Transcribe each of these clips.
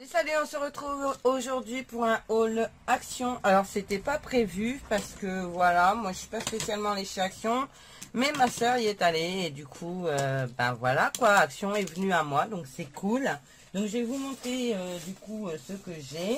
Salut, on se retrouve aujourd'hui pour un haul Action. Alors c'était pas prévu parce que voilà, moi je suis pas spécialement allée chez Action, mais ma soeur y est allée et du coup ben voilà quoi, Action est venue à moi, donc c'est cool. Donc je vais vous montrer du coup ce que j'ai.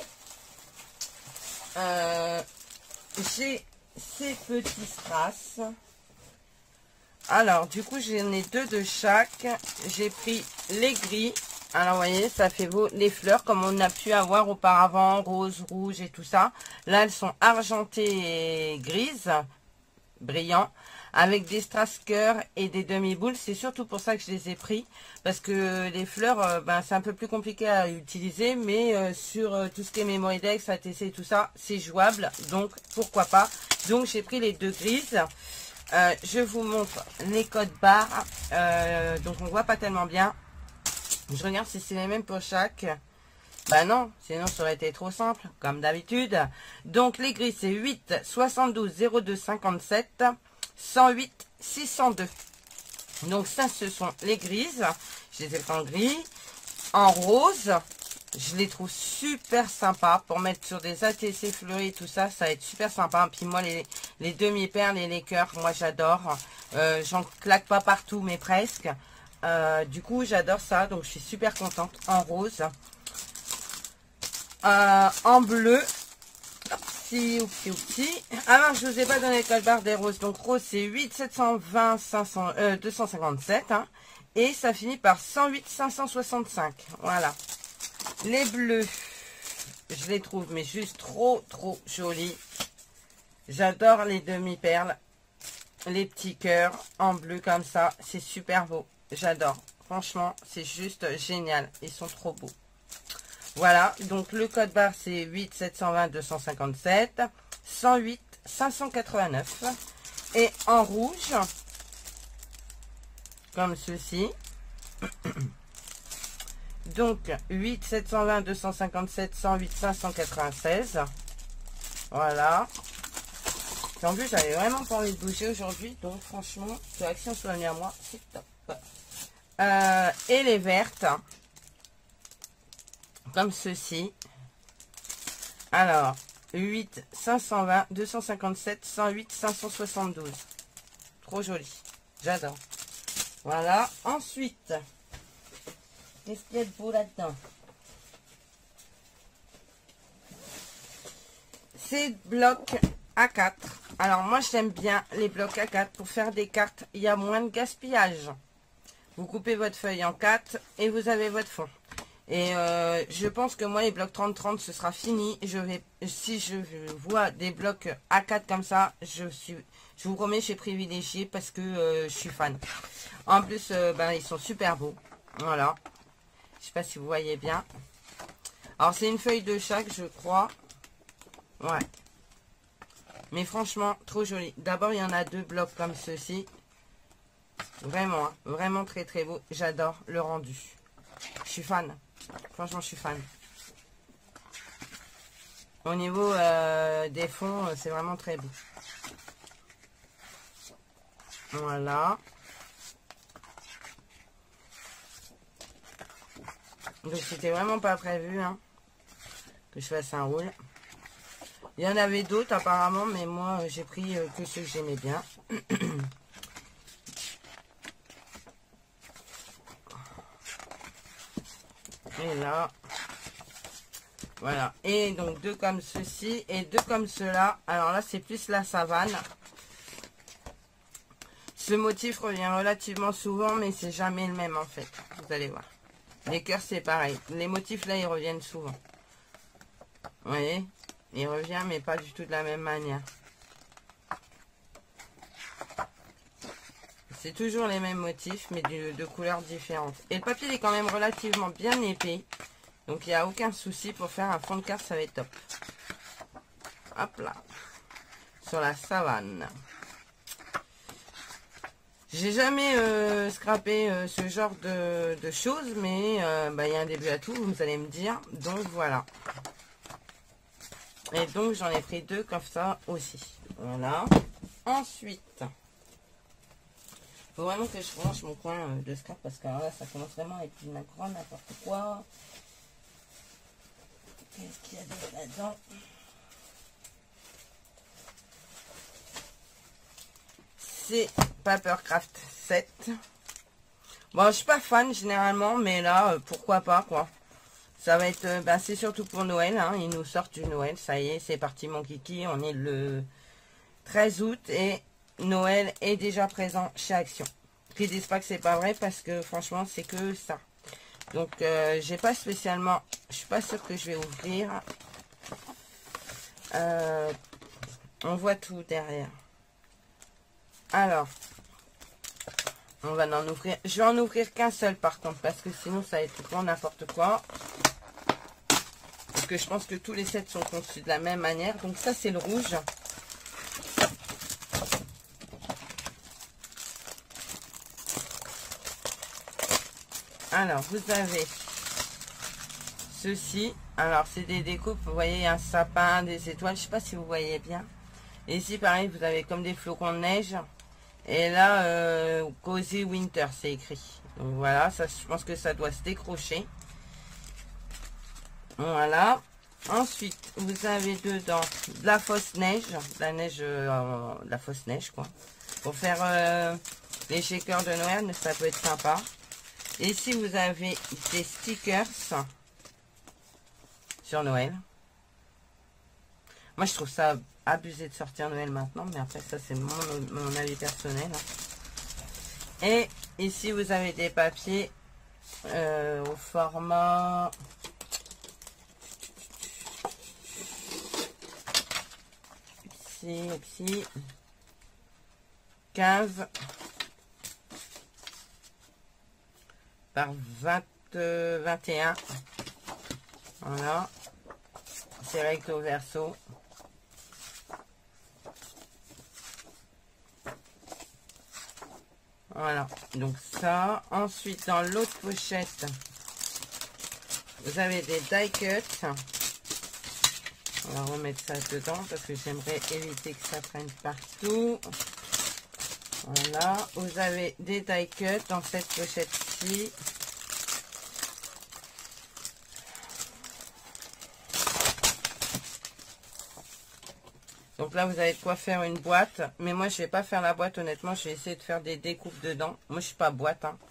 J'ai ces petits strass. Alors du coup j'en ai deux de chaque. J'ai pris les gris. Alors, vous voyez, ça fait les fleurs comme on a pu avoir auparavant, rose, rouge et tout ça. Là, elles sont argentées et grises, brillants, avec des strass cœur et des demi-boules. C'est surtout pour ça que je les ai pris, parce que les fleurs, ben, c'est un peu plus compliqué à utiliser, mais sur tout ce qui est Memorydex, ATC et tout ça, c'est jouable, donc pourquoi pas. Donc, j'ai pris les deux grises. Je vous montre les codes barres, donc on voit pas tellement bien. Je regarde si c'est les mêmes pour chaque. Bah non, sinon ça aurait été trop simple, comme d'habitude. Donc les gris c'est 8, 72, 02, 57, 108, 602. Donc ça ce sont les grises. Je les ai en gris. En rose, je les trouve super sympas pour mettre sur des ATC fleuris, tout ça, ça va être super sympa. Puis moi les demi-perles et les cœurs, moi j'adore. J'en claque pas partout mais presque. Du coup j'adore ça, donc je suis super contente. En rose, en bleu, oupsi. Alors je vous ai pas donné le code barre des roses, donc rose c'est 8 720 500 257 hein, et ça finit par 108 565. Voilà. Les bleus, je les trouve mais juste trop jolis. J'adore les demi-perles, les petits cœurs en bleu comme ça, c'est super beau. J'adore. Franchement, c'est juste génial. Ils sont trop beaux. Voilà. Donc, le code barre, c'est 8 720 257 108 589. Et en rouge, comme ceci. Donc, 8 720 257 108 596. Voilà. Et en plus, j'avais vraiment pas envie de bouger aujourd'hui. Donc, franchement, que Action soit venue à moi, c'est top. Et les vertes comme ceci. Alors 8 520 257 108 572. Trop joli, j'adore. Voilà. Ensuite, qu'est-ce qu'il y a de beau là-dedans? Ces blocs A4. Alors moi j'aime bien les blocs A4 pour faire des cartes. Il y a moins de gaspillage. Vous coupez votre feuille en 4 et vous avez votre fond. Et je pense que moi, les blocs 30-30, ce sera fini. Si je vois des blocs A4 comme ça, je vous promets, je suis privilégiée parce que je suis fan. En plus, ben, ils sont super beaux. Voilà. Je sais pas si vous voyez bien. Alors, c'est une feuille de chaque, je crois. Ouais. Mais franchement, trop joli. D'abord, il y en a deux blocs comme ceci. Vraiment, hein, vraiment très beau. J'adore le rendu. Je suis fan. Franchement, je suis fan. Au niveau des fonds, c'est vraiment très beau. Voilà. Donc, c'était vraiment pas prévu hein, que je fasse un haul. Il y en avait d'autres apparemment, mais moi, j'ai pris que ceux que j'aimais bien. Et là, voilà. Et donc deux comme ceci et deux comme cela. Alors là, c'est plus la savane. Ce motif revient relativement souvent, mais c'est jamais le même en fait. Vous allez voir. Les cœurs, c'est pareil. Les motifs là, ils reviennent souvent. Vous voyez? Il revient, mais pas du tout de la même manière. C'est toujours les mêmes motifs, mais de couleurs différentes. Et le papier il est quand même relativement bien épais. Donc, il n'y a aucun souci pour faire un fond de carte, ça va être top. Hop là. Sur la savane. J'ai jamais scrappé ce genre de choses, mais bah, il y a un début à tout, vous allez me dire. Donc, voilà. Et donc, j'en ai pris deux comme ça aussi. Voilà. Ensuite... faut vraiment que je range mon coin de scrap parce que là ça commence vraiment à être une grande n'importe quoi. Qu'est-ce qu'il y a là-dedans? C'est Papercraft 7. Bon, je suis pas fan généralement, mais là, pourquoi pas, quoi. Ça va être, c'est surtout pour Noël, hein. Ils nous sortent du Noël, ça y est, c'est parti mon kiki. On est le 13 août et Noël est déjà présent chez Action. Qu'ils disent pas que c'est pas vrai, parce que franchement, c'est que ça. Donc, j'ai pas spécialement, je suis pas sûre que je vais ouvrir. On voit tout derrière. Alors, on va en ouvrir. Je vais en ouvrir qu'un seul par contre, parce que sinon ça va être tout n'importe quoi. Parce que je pense que tous les sets sont conçus de la même manière. Donc ça c'est le rouge. Alors vous avez ceci. Alors c'est des découpes. Vous voyez un sapin, des étoiles. Je sais pas si vous voyez bien. Et ici pareil, vous avez comme des flocons de neige. Et là, Cozy Winter, c'est écrit. Donc voilà, ça, je pense que ça doit se décrocher. Voilà. Ensuite, vous avez dedans de la fausse neige. De la neige, de la fausse neige, quoi. Pour faire les shakers de Noël, ça peut être sympa. Et ici, vous avez des stickers sur Noël. Moi, je trouve ça abusé de sortir Noël maintenant, mais après ça c'est mon avis personnel. Et ici vous avez des papiers au format ici 15 par 21. Voilà, c'est recto verso. Voilà, donc ça. Ensuite, dans l'autre pochette, vous avez des die cuts. On va remettre ça dedans parce que j'aimerais éviter que ça prenne partout. Voilà, vous avez des die cuts dans cette pochette-ci. Donc là, vous avez de quoi faire une boîte. Mais moi, je vais pas faire la boîte, honnêtement. Je vais essayer de faire des découpes dedans. Moi, je suis pas boîte. Hein.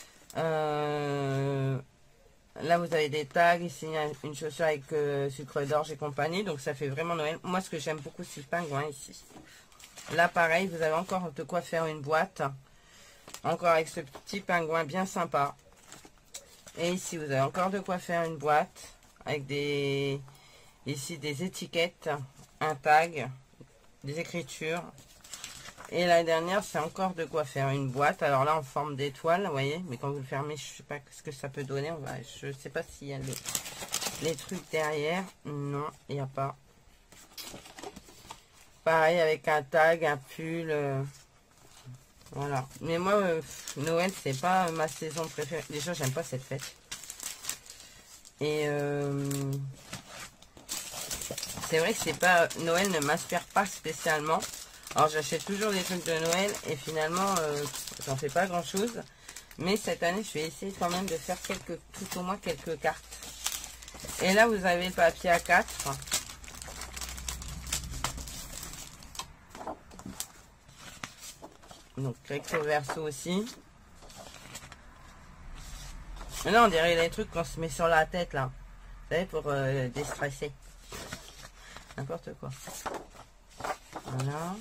Là, vous avez des tags. Ici, il y a une chaussure avec sucre d'orge et compagnie. Donc, ça fait vraiment Noël. Moi, ce que j'aime beaucoup, c'est le pingouin ici. Là, pareil, vous avez encore de quoi faire une boîte. Encore avec ce petit pingouin bien sympa. Et ici, vous avez encore de quoi faire une boîte. Avec des... Ici, des étiquettes. Un tag, des écritures. Et la dernière, c'est encore de quoi faire une boîte. Alors là, en forme d'étoile, vous voyez. Mais quand vous le fermez, je sais pas ce que ça peut donner. Je sais pas s'il y a les trucs derrière. Non, il n'y a pas. Pareil avec un tag, un pull. Voilà. Mais moi, Noël, c'est pas ma saison préférée. Déjà, j'aime pas cette fête. Et... c'est vrai que c'est pas Noël ne m'inspire pas spécialement. Alors j'achète toujours des trucs de Noël et finalement j'en fais pas grand chose. Mais cette année je vais essayer quand même de faire tout au moins quelques cartes. Et là vous avez le papier A4. Donc recto verso aussi. Mais là on dirait les trucs qu'on se met sur la tête là. Vous savez, pour déstresser. N'importe quoi. Voilà.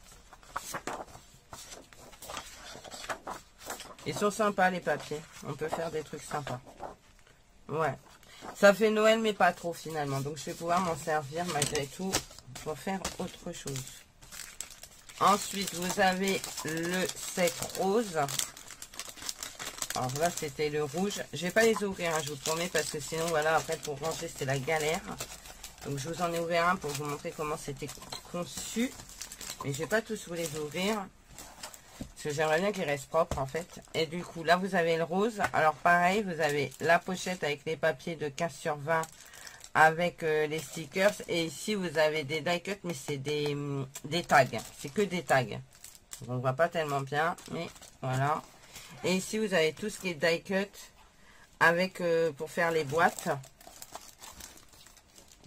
Ils sont sympas les papiers. On peut faire des trucs sympas. Ouais. Ça fait Noël mais pas trop finalement. Donc je vais pouvoir m'en servir malgré tout pour faire autre chose. Ensuite vous avez le set rose. Alors là c'était le rouge. Je vais pas les ouvrir, hein, je vous promets, parce que sinon voilà après pour ranger c'est la galère. Donc je vous en ai ouvert un pour vous montrer comment c'était conçu. Mais je vais pas tous vous les ouvrir. Parce que j'aimerais bien qu'ils restent propres en fait. Et du coup là vous avez le rose. Alors pareil, vous avez la pochette avec les papiers de 15 sur 20 avec les stickers. Et ici vous avez des die cuts, mais c'est des tags. C'est que des tags. Donc, on voit pas tellement bien, mais voilà. Et ici vous avez tout ce qui est die cut avec pour faire les boîtes.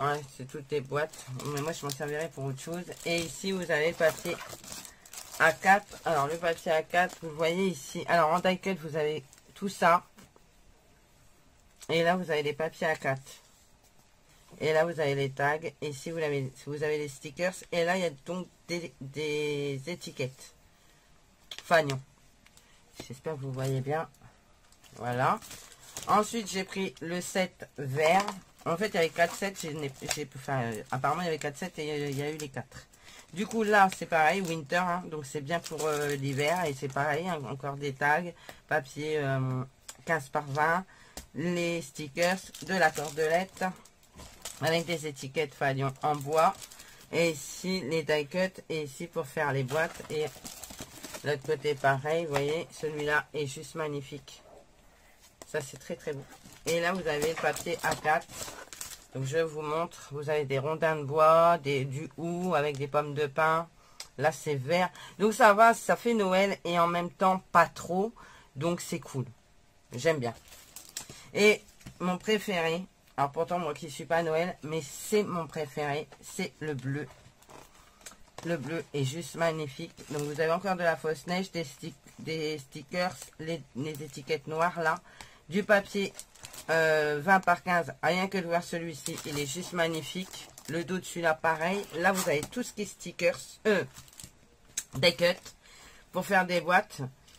Ouais, c'est toutes les boîtes. Mais moi, je m'en servirai pour autre chose. Et ici, vous avez le papier A4. Alors, le papier A4, vous le voyez ici. Alors, en die cut, vous avez tout ça. Et là, vous avez les papiers A4. Et là, vous avez les tags. Et ici, vous avez les stickers. Et là, il y a donc des étiquettes. Fagnon. J'espère que vous voyez bien. Voilà. Ensuite, j'ai pris le set vert. En fait, il y avait 4 sets. Apparemment, il y avait 4 sets et il y a eu les 4. Du coup, là, c'est pareil, winter. Hein, donc, c'est bien pour l'hiver. Et c'est pareil, hein, encore des tags. Papier 15 par 20. Les stickers, de la cordelette. Avec des étiquettes Fagnon en bois. Et ici, les die cut. Et ici, pour faire les boîtes. Et l'autre côté, pareil. Vous voyez, celui-là est juste magnifique. Ça, c'est très, très beau. Et là, vous avez le papier A4. Donc, je vous montre. Vous avez des rondins de bois, du hou avec des pommes de pin. Là, c'est vert. Donc, ça va, ça fait Noël et en même temps, pas trop. Donc, c'est cool. J'aime bien. Et mon préféré, alors pourtant, moi qui ne suis pas Noël, mais c'est mon préféré, c'est le bleu. Le bleu est juste magnifique. Donc, vous avez encore de la fausse neige, des stickers, les étiquettes noires là. Du papier 20 par 15, rien que de voir celui-ci, il est juste magnifique. Le dos de celui-là, pareil. Là, vous avez tout ce qui est stickers, die cut, pour faire des boîtes.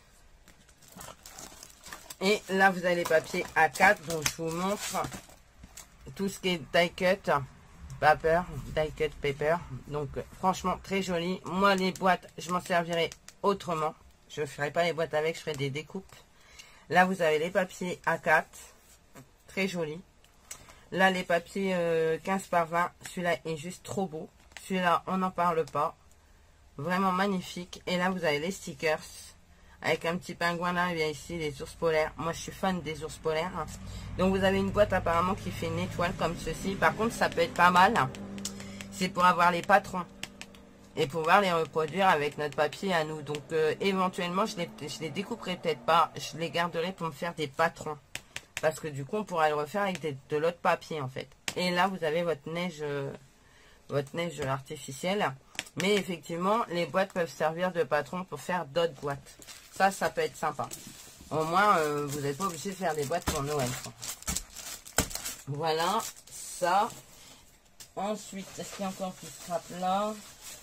Et là, vous avez les papiers A4, donc je vous montre tout ce qui est die cut, paper, die cut paper. Donc, franchement, très joli. Moi, les boîtes, je m'en servirai autrement. Je ne ferai pas les boîtes avec, je ferai des découpes. Là, vous avez les papiers A4. Très joli. Là, les papiers 15 par 20. Celui-là est juste trop beau. Celui-là, on n'en parle pas. Vraiment magnifique. Et là, vous avez les stickers. Avec un petit pingouin là. Et bien ici, les ours polaires. Moi, je suis fan des ours polaires. Donc, vous avez une boîte apparemment qui fait une étoile comme ceci. Par contre, ça peut être pas mal. C'est pour avoir les patrons. Et pouvoir les reproduire avec notre papier à nous. Donc, éventuellement, je les découperai peut-être pas. Je les garderai pour me faire des patrons. Parce que du coup, on pourra le refaire avec de l'autre papier, en fait. Et là, vous avez votre neige artificielle. Mais effectivement, les boîtes peuvent servir de patron pour faire d'autres boîtes. Ça peut être sympa. Au moins, vous n'êtes pas obligé de faire des boîtes pour Noël, quoi. Voilà, ça. Ensuite, est-ce qu'il y a encore qui scrape là?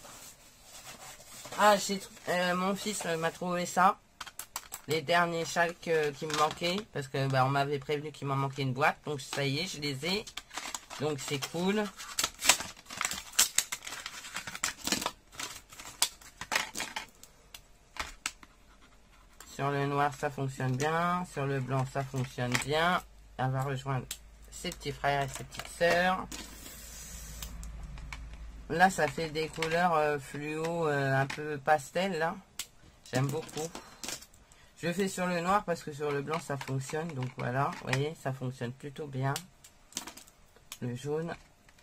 Ah, mon fils m'a trouvé ça. Les derniers châles qui me manquaient. Parce que on m'avait prévenu qu'il m'en manquait une boîte. Donc ça y est, je les ai. Donc c'est cool. Sur le noir, ça fonctionne bien. Sur le blanc, ça fonctionne bien. Elle va rejoindre ses petits frères et ses petites sœurs. Là, ça fait des couleurs fluo un peu pastel, là. J'aime beaucoup. Je le fais sur le noir parce que sur le blanc, ça fonctionne. Donc voilà, vous voyez, ça fonctionne plutôt bien. Le jaune.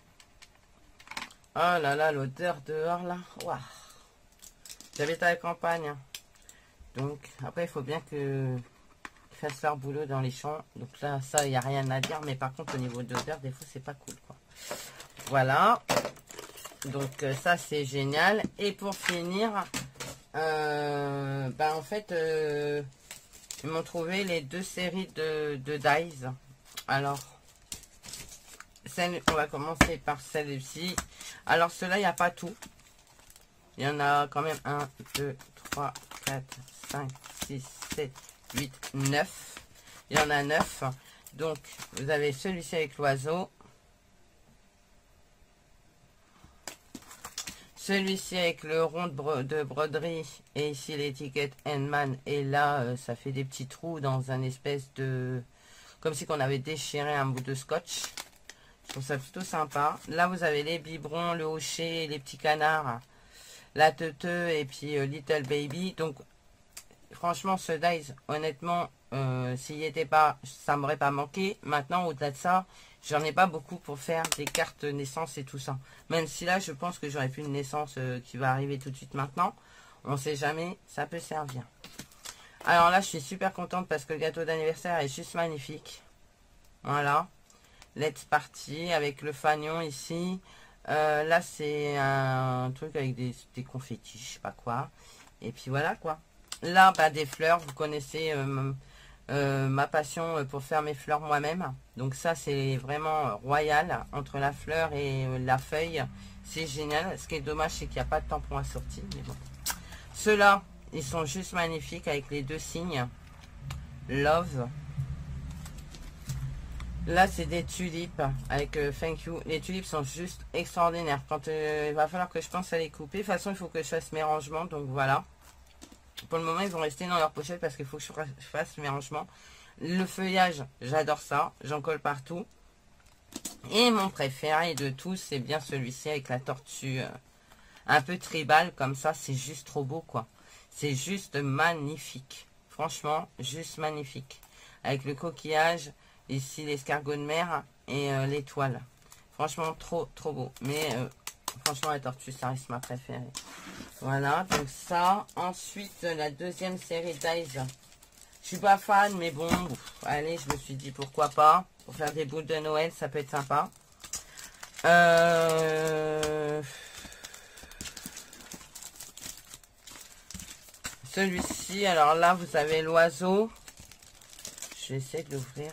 Oh là là, l'odeur dehors, là. Waouh. J'habite à la campagne. Donc, après, il faut bien qu'ils fassent leur boulot dans les champs. Donc là, ça, il n'y a rien à dire. Mais par contre, au niveau de l'odeur, des fois, c'est pas cool, quoi. Voilà. Donc ça c'est génial. Et pour finir, en fait, ils m'ont trouvé les deux séries de dies. Alors, on va commencer par celle-ci. Alors cela, il n'y a pas tout. Il y en a quand même 1, 2, 3, 4, 5, 6, 7, 8, 9. Il y en a 9. Donc, vous avez celui-ci avec l'oiseau. Celui-ci avec le rond de broderie et ici l'étiquette Endman. Et là, ça fait des petits trous dans un espèce de... Comme si on avait déchiré un bout de scotch. Je trouve ça plutôt sympa. Là, vous avez les biberons, le hocher, les petits canards, la teuteux et puis Little Baby. Donc, franchement, ce dies, honnêtement, s'il n'y était pas, ça ne m'aurait pas manqué. Maintenant, au-delà de ça, j'en ai pas beaucoup pour faire des cartes naissance et tout ça. Même si là, je pense que j'aurais pu une naissance qui va arriver tout de suite maintenant. On ne sait jamais, ça peut servir. Alors là, je suis super contente parce que le gâteau d'anniversaire est juste magnifique. Voilà. Let's Party avec le fanion ici. Là, c'est un truc avec des confettis, je sais pas quoi. Et puis voilà quoi. Là, bah, des fleurs, vous connaissez ma passion pour faire mes fleurs moi-même. Donc ça, c'est vraiment royal entre la fleur et la feuille. C'est génial. Ce qui est dommage, c'est qu'il n'y a pas de tampon assorti. Mais bon. Ceux-là, ils sont juste magnifiques avec les deux signes. Love. Là, c'est des tulipes avec thank you. Les tulipes sont juste extraordinaires. Quand il va falloir que je pense à les couper. De toute façon, il faut que je fasse mes rangements. Donc voilà. Pour le moment, ils vont rester dans leur pochette parce qu'il faut que je fasse mes rangements. Le feuillage, j'adore ça. J'en colle partout. Et mon préféré de tous, c'est bien celui-ci avec la tortue un peu tribal. Comme ça, c'est juste trop beau, quoi. C'est juste magnifique. Franchement, juste magnifique. Avec le coquillage, ici l'escargot de mer et l'étoile. Franchement, trop beau. Mais franchement, la tortue, ça reste ma préférée. Voilà, donc ça. Ensuite, la deuxième série d'Ice. Je suis pas fan, mais bon, allez, je me suis dit pourquoi pas. Pour faire des boules de Noël, ça peut être sympa. Celui-ci, alors là, vous avez l'oiseau. Je vais essayer de l'ouvrir.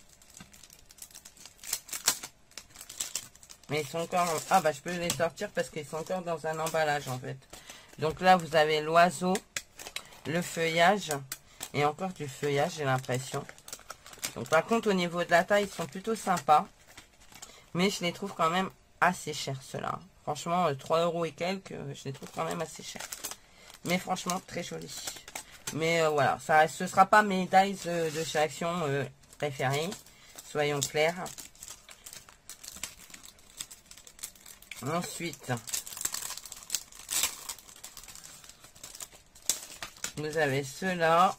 Mais ils sont encore... Ah bah je peux les sortir parce qu'ils sont encore dans un emballage en fait. Donc là, vous avez l'oiseau, le feuillage. Et encore du feuillage, j'ai l'impression. Donc par contre, au niveau de la taille, ils sont plutôt sympas. Mais je les trouve quand même assez chers, ceux-là. Franchement, 3 € et quelques, je les trouve quand même assez chers. Mais franchement, très jolis. Mais voilà, ça, ce ne sera pas mes dies de chez Action préférés. Soyons clairs. Ensuite, vous avez ceux-là.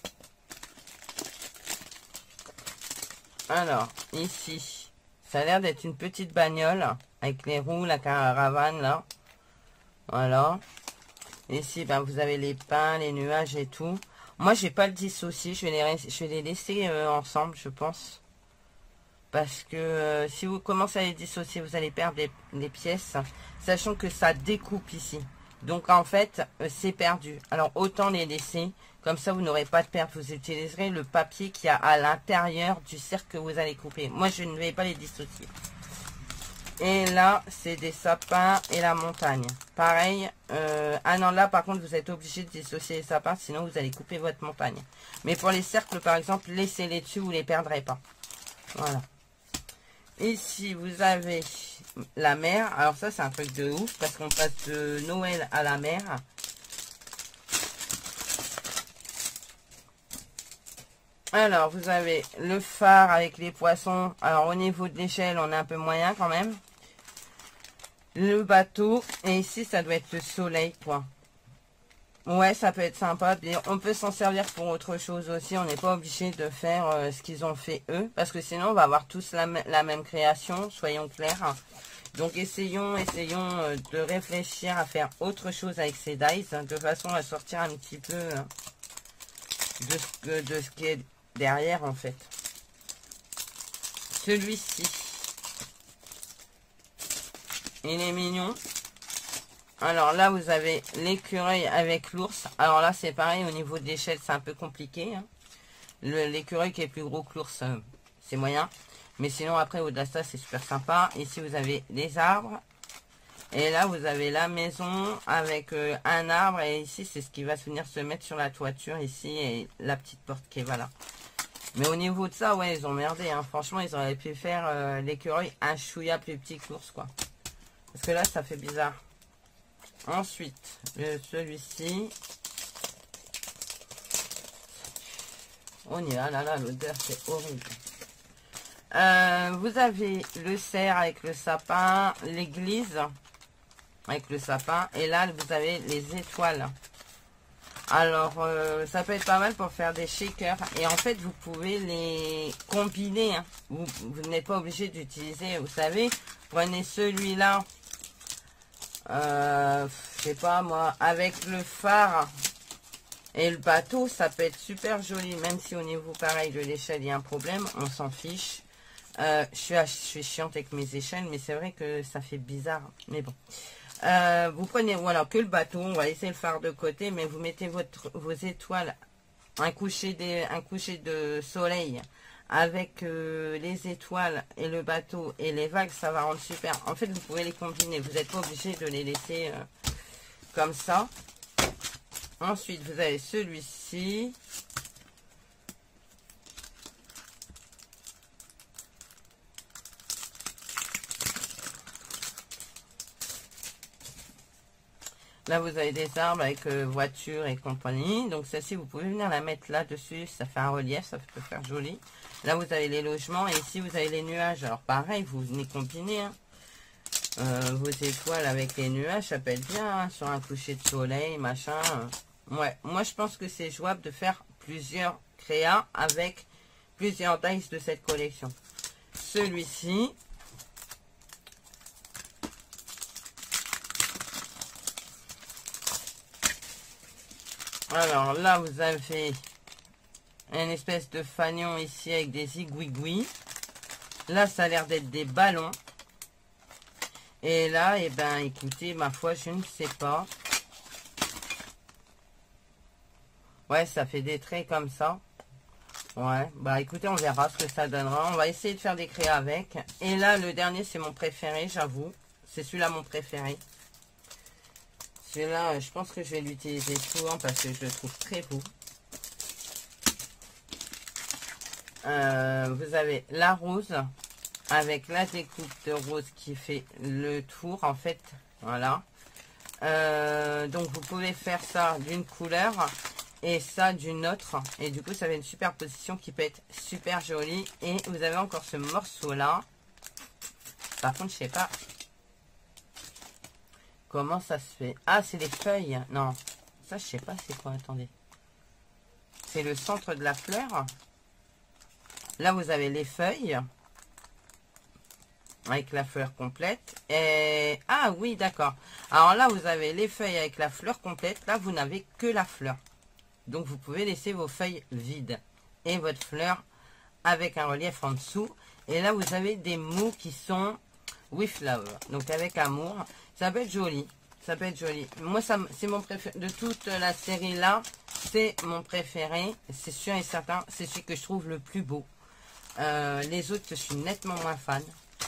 Alors, ici, ça a l'air d'être une petite bagnole avec les roues, la caravane là. Voilà. Ici, ben, vous avez les pins, les nuages et tout. Moi, je vais pas le dissocier. Je vais les laisser ensemble, je pense. Parce que si vous commencez à les dissocier, vous allez perdre les pièces. Sachant que ça découpe ici. Donc, en fait, c'est perdu. Alors, autant les laisser. Comme ça, vous n'aurez pas de perte. Vous utiliserez le papier qu'il y a à l'intérieur du cercle que vous allez couper. Moi, je ne vais pas les dissocier. Et là, c'est des sapins et la montagne. Pareil. Ah non, là, par contre, vous êtes obligé de dissocier les sapins. Sinon, vous allez couper votre montagne. Mais pour les cercles, par exemple, laissez-les dessus. Vous ne les perdrez pas. Voilà. Ici, vous avez la mer. Alors ça, c'est un truc de ouf. Parce qu'on passe de Noël à la mer. Alors, vous avez le phare avec les poissons. Alors, au niveau de l'échelle, on est un peu moyen quand même. Le bateau. Et ici, ça doit être le soleil, quoi. Ouais, ça peut être sympa. On peut s'en servir pour autre chose aussi. On n'est pas obligé de faire ce qu'ils ont fait eux. Parce que sinon, on va avoir tous la même création. Soyons clairs. Donc, essayons de réfléchir à faire autre chose avec ces dies. De façon à sortir un petit peu de ce qui est derrière, en fait. Celui-ci. Il est mignon. Alors là, vous avez l'écureuil avec l'ours. Alors là, c'est pareil, au niveau de l'échelle, c'est un peu compliqué. Hein. L'écureuil qui est plus gros que l'ours, c'est moyen. Mais sinon, après, au-delà de ça, c'est super sympa. Ici, vous avez les arbres. Et là, vous avez la maison avec un arbre. Et ici, c'est ce qui va venir se mettre sur la toiture, ici. Et la petite porte qui est là. Mais au niveau de ça, ouais, ils ont merdé. Hein. Franchement, ils auraient pu faire l'écureuil un chouïa plus petit que l'ours, quoi. Parce que là, ça fait bizarre. Ensuite, celui-ci. On y va, là, l'odeur, c'est horrible. Vous avez le cerf avec le sapin, l'église avec le sapin. Et là, vous avez les étoiles. Alors, ça peut être pas mal pour faire des shakers. Et en fait, vous pouvez les combiner. Hein. Vous n'êtes pas obligé d'utiliser, vous savez. Prenez celui-là. Je sais pas moi, avec le phare et le bateau, ça peut être super joli, même si au niveau pareil de l'échelle il y a un problème, on s'en fiche. Je suis chiante avec mes échelles, mais c'est vrai que ça fait bizarre. Mais bon. Vous prenez, voilà, que le bateau. On va laisser le phare de côté, mais vous mettez vos étoiles, un coucher de soleil avec les étoiles et le bateau et les vagues, ça va rendre super. En fait, vous pouvez les combiner. Vous n'êtes pas obligé de les laisser comme ça. Ensuite, vous avez celui-ci. Là, vous avez des arbres avec voiture et compagnie. Donc, celle-ci, vous pouvez venir la mettre là-dessus. Ça fait un relief, ça peut faire joli. Là, vous avez les logements et ici, vous avez les nuages. Alors, pareil, vous venez combiner hein, vos étoiles avec les nuages. Ça peut être bien hein, sur un coucher de soleil, machin. Ouais, moi, je pense que c'est jouable de faire plusieurs créas avec plusieurs dice de cette collection. Celui-ci. Alors là, vous avez une espèce de fanion ici avec des igouigouis. Là, ça a l'air d'être des ballons. Et là, eh ben, écoutez, ma foi, je ne sais pas. Ouais, ça fait des traits comme ça. Ouais, bah écoutez, on verra ce que ça donnera. On va essayer de faire des créas avec. Et là, le dernier, c'est mon préféré, j'avoue. C'est celui-là mon préféré. Celui-là, je pense que je vais l'utiliser souvent parce que je le trouve très beau. Vous avez la rose avec la découpe de rose qui fait le tour en fait. Voilà. Donc vous pouvez faire ça d'une couleur et ça d'une autre. Et du coup, ça fait une superposition qui peut être super jolie. Et vous avez encore ce morceau-là. Par contre, je sais pas. Comment ça se fait? Ah, c'est les feuilles. Non, ça, je sais pas c'est quoi. Attendez. C'est le centre de la fleur. Là, vous avez les feuilles. Avec la fleur complète. Et... ah oui, d'accord. Alors là, vous avez les feuilles avec la fleur complète. Là, vous n'avez que la fleur. Donc, vous pouvez laisser vos feuilles vides. Et votre fleur avec un relief en dessous. Et là, vous avez des mots qui sont with love. Donc, avec amour. Ça peut être joli. Ça peut être joli. Moi, c'est mon préféré. De toute la série là, c'est mon préféré. C'est sûr et certain. C'est celui que je trouve le plus beau. Les autres, je suis nettement moins fan.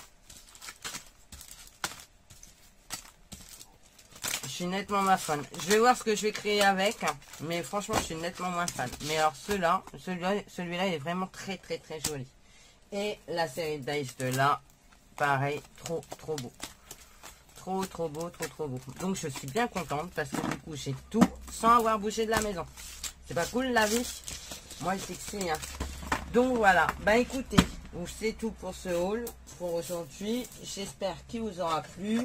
Je suis nettement moins fan. Je vais voir ce que je vais créer avec. Mais franchement, je suis nettement moins fan. Mais alors, celui-là est vraiment très, très, très joli. Et la série de dice de là, pareil, trop, trop beau. Trop, trop beau, trop, trop beau. Donc, je suis bien contente parce que du coup, j'ai tout sans avoir bougé de la maison. C'est pas cool, la vie? Moi, je sais que c'est, hein. Donc, voilà. Bah, écoutez, c'est tout pour ce haul pour aujourd'hui. J'espère qu'il vous aura plu.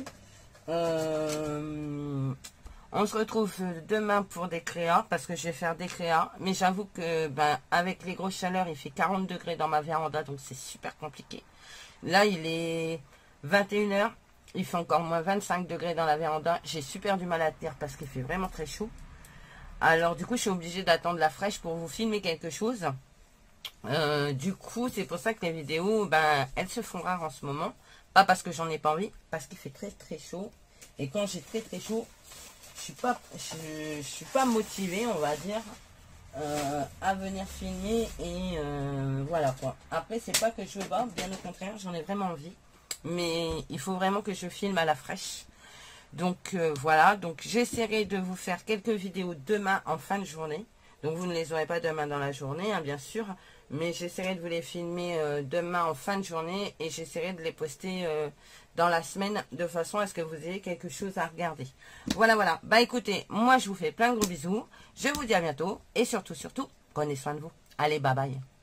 On se retrouve demain pour des créas parce que je vais faire des créas. Mais j'avoue que, ben, avec les grosses chaleurs, il fait 40 degrés dans ma véranda. Donc, c'est super compliqué. Là, il est 21 h. Il fait encore moins 25 degrés dans la véranda. J'ai super du mal à tenir parce qu'il fait vraiment très chaud. Alors du coup, je suis obligée d'attendre la fraîche pour vous filmer quelque chose. Du coup, c'est pour ça que les vidéos, ben, elles se font rares en ce moment. Pas parce que j'en ai pas envie, parce qu'il fait très très chaud. Et quand j'ai très très chaud, je suis pas motivée, on va dire, à venir filmer. Et voilà quoi. Après, c'est pas que je veux pas, bien au contraire, j'en ai vraiment envie. Mais il faut vraiment que je filme à la fraîche. Donc voilà, donc j'essaierai de vous faire quelques vidéos demain en fin de journée. Donc vous ne les aurez pas demain dans la journée, hein, bien sûr. Mais j'essaierai de vous les filmer demain en fin de journée. Et j'essaierai de les poster dans la semaine de façon à ce que vous ayez quelque chose à regarder. Voilà, voilà. Bah écoutez, moi je vous fais plein de gros bisous. Je vous dis à bientôt. Et surtout, surtout, prenez soin de vous. Allez, bye bye.